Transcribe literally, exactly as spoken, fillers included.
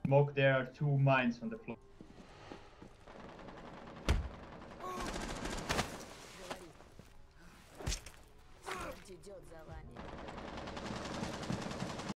Smoke, there are two mines on the floor. Говори. Смерть идет за вами.